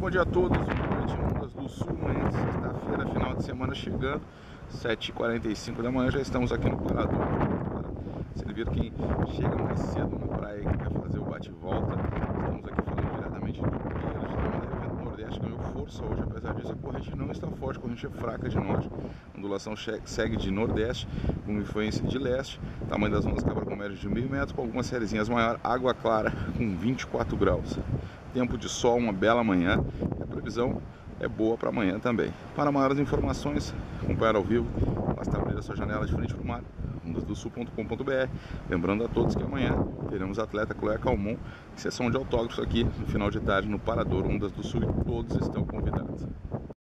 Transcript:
Bom dia a todos, noite em Ondas do Sul, manhã de sexta-feira, final de semana chegando, 7h45 da manhã, já estamos aqui no Parador. Vocês viram quem chega mais cedo na praia que quer fazer o bate-volta. Estamos aqui falando diretamente do Pier, o vento nordeste ganhou força hoje, apesar disso a corrente não está forte, a corrente é fraca de norte, a ondulação segue de nordeste, com influência de leste, tamanho das ondas cabra com média de 1,5 metro, com algumas sériezinhas maior, água clara com 24 graus. Tempo de sol, uma bela manhã, e a previsão é boa para amanhã também. Para maiores informações, acompanhar ao vivo, basta abrir a sua janela de frente para o mar, ondasdosul.com.br. Lembrando a todos que amanhã teremos a atleta Chloé Calmon, sessão de autógrafos aqui no final de tarde no Parador Ondas do Sul, e todos estão convidados.